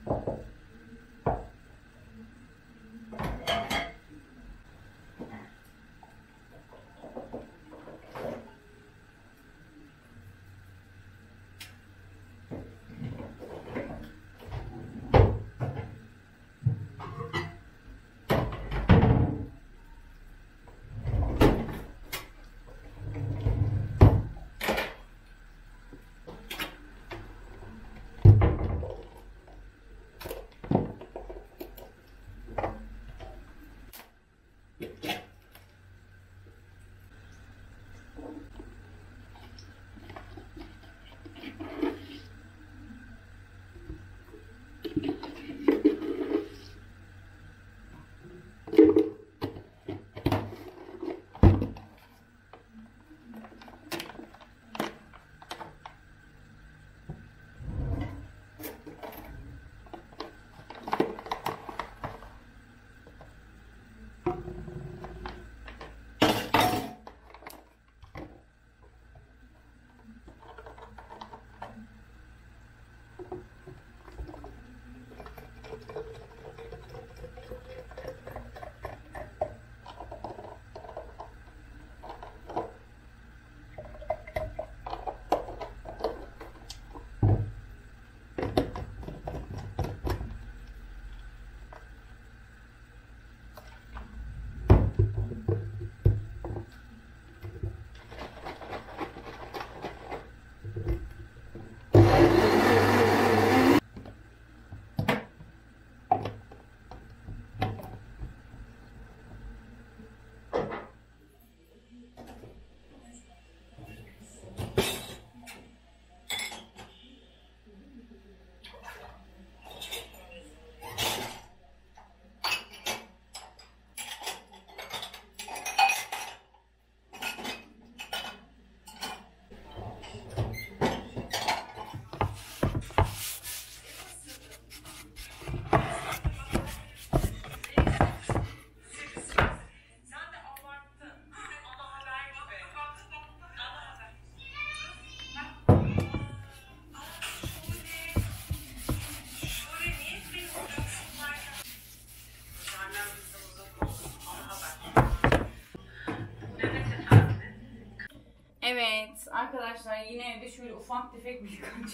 Evet arkadaşlar, yine evde şöyle ufak tefek birkaç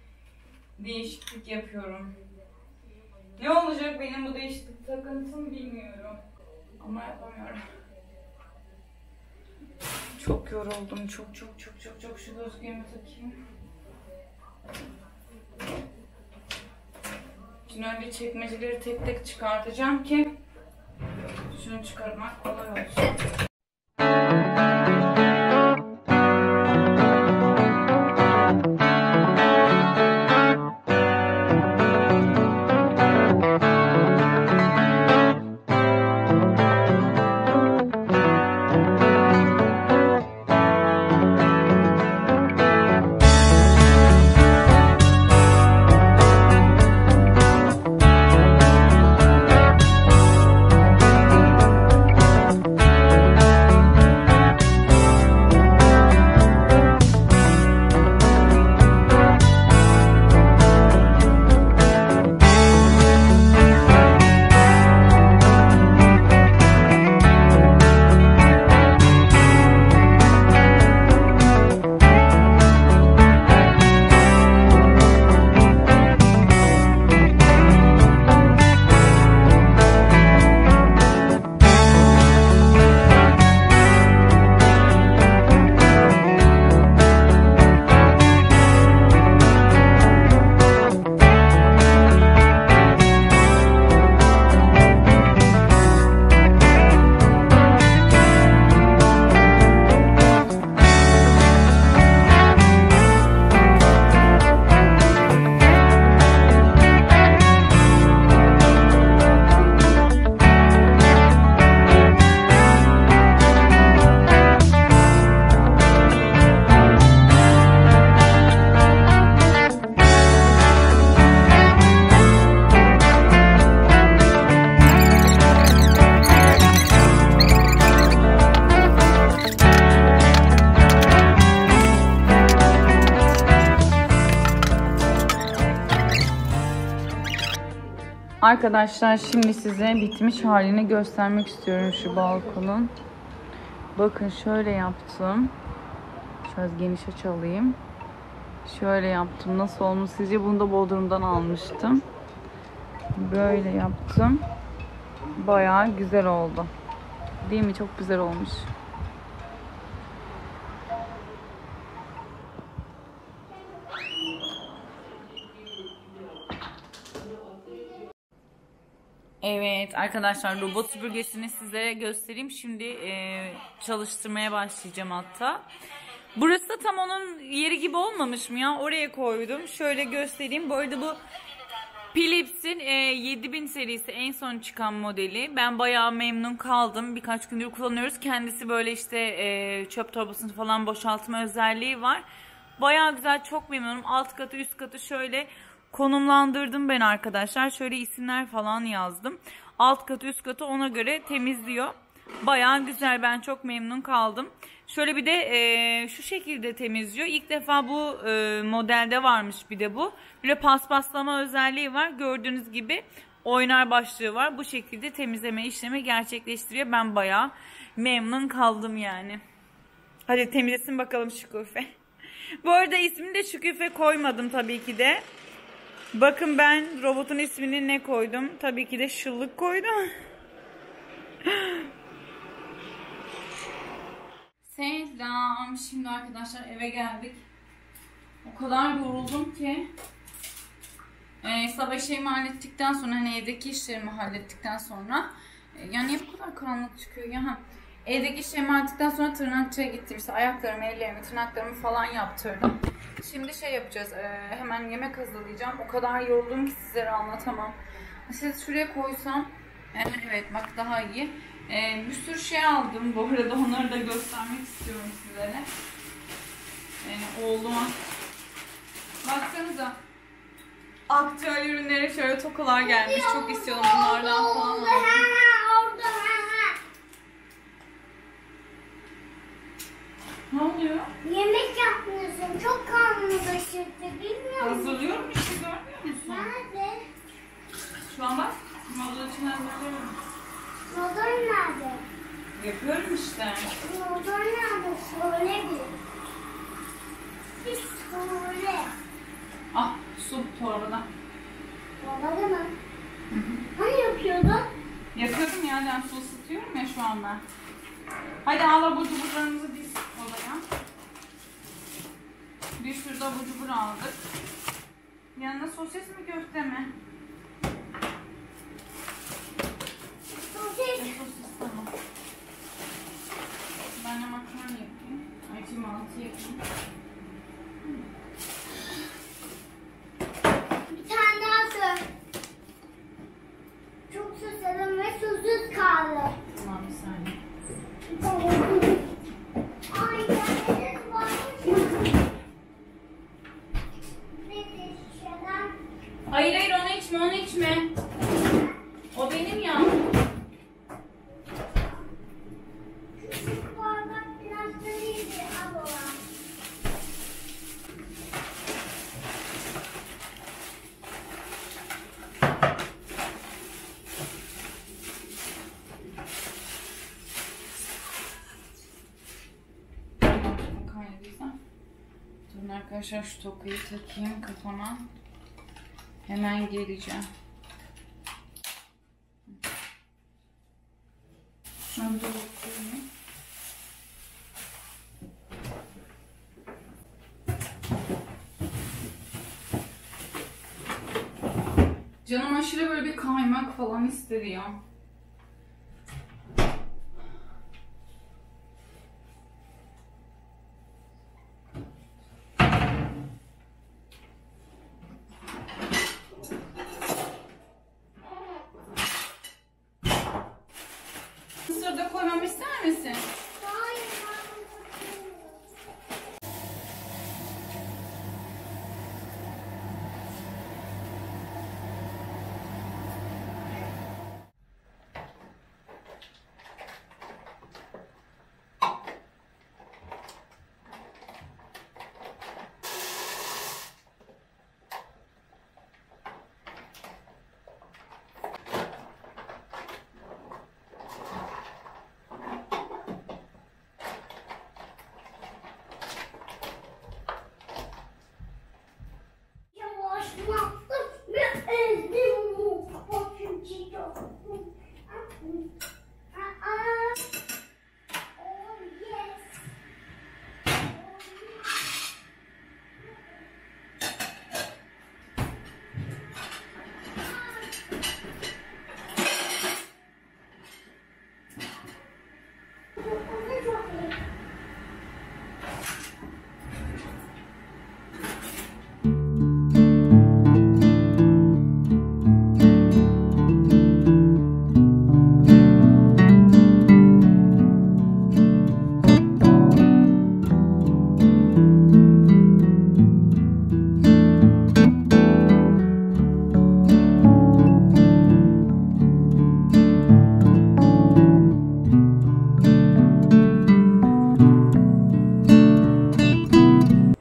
değişiklik yapıyorum. Ne olacak benim bu değişiklik takıntım bilmiyorum. Ama yapamıyorum. Çok yoruldum. Çok. Şu gözlüğümü takayım. Şimdi önce çekmeceleri tek tek çıkartacağım ki şunu çıkarmak kolay olsun. Arkadaşlar şimdi size bitmiş halini göstermek istiyorum şu balkonun. Bakın şöyle yaptım. Şöyle geniş açalayım. Şöyle yaptım. Nasıl olmuş sizce? Bunu da Bodrum'dan almıştım. Böyle yaptım. Bayağı güzel oldu. Değil mi? Çok güzel olmuş. Evet arkadaşlar, robot süpürgesini sizlere göstereyim. Şimdi çalıştırmaya başlayacağım hatta. Burası da tam onun yeri gibi olmamış mı ya? Oraya koydum. Şöyle göstereyim. Bu arada bu Philips'in 7000 serisi en son çıkan modeli. Ben bayağı memnun kaldım. Birkaç gündür kullanıyoruz. Kendisi böyle işte çöp torbasını falan boşaltma özelliği var. Bayağı güzel, çok memnunum. Alt katı üst katı şöyle konumlandırdım ben arkadaşlar. Şöyle isimler falan yazdım. Alt katı üst katı ona göre temizliyor. Bayağı güzel, ben çok memnun kaldım. Şöyle bir de şu şekilde temizliyor. İlk defa bu modelde varmış bir de bu. Böyle paspaslama özelliği var. Gördüğünüz gibi oynar başlığı var. Bu şekilde temizleme işlemi gerçekleştiriyor. Ben bayağı memnun kaldım yani. Hadi temizlesin bakalım Şüküfe. Bu arada ismini de Şüküfe koymadım tabii ki de. Bakın ben robotun ismini ne koydum? Tabii ki de Şıllık koydum. Selam. Şimdi arkadaşlar eve geldik. O kadar yoruldum ki. Sabah işlerimi hallettikten sonra, hani evdeki işlerimi hallettikten sonra. Yani niye bu kadar karanlık çıkıyor ya? Evdeki işlerimi hallettikten sonra tırnakçıya gittim. İşte ayaklarımı, ellerimi, tırnaklarımı falan yaptırdım. Şimdi şey yapacağız. Hemen yemek hazırlayacağım. O kadar yoruldum ki sizlere anlatamam. Siz şuraya koysam. Evet bak daha iyi. Bir sürü şey aldım. Bu arada onları da göstermek istiyorum sizlere. Oğluma. Baksanıza. Aktüel ürünlere şöyle tokalar gelmiş. Çok istiyorum bunlardan falan aldım. Ne oluyor? Yemek yapmıyorsun. Çok karnını taşırdı. Bilmiyor musun? Hazırlıyorum işte, görmüyor musun? Nerede? Şu an bak. Moda için hazırlıyorum. Motor nerede? Yapıyorum işte. Motor nerede? Söyle bir söyle. Ah, su torbada. Olmadı mı? Hani yapıyordun? Yapıyorum ya, ben su ısıtıyorum ya şu an ben. Hadi al abur cuburlarımızı diz odaya. Bir sürü de abur cubur aldık. Yanına sosis mi köfte mi? Sosis. Sosis tamam. Ben de makarna yapayım. Açayım, altı yapayım. Bir tane daha sor. Çok susadım ve susuz kaldı. Tamam, bir saniye. Ay, kendiniz varmış ya. Neyse, şişeden. Hayır hayır, onu içme, onu içme. O benim ya. Şu bardak biraz da iyiydi. Al olan. Durun arkadaşlar, şu tokayı takayım kafama. Hemen geleceğim. Şunu da bakıyorum. Canım aşırı böyle bir kaymak falan istedi ya.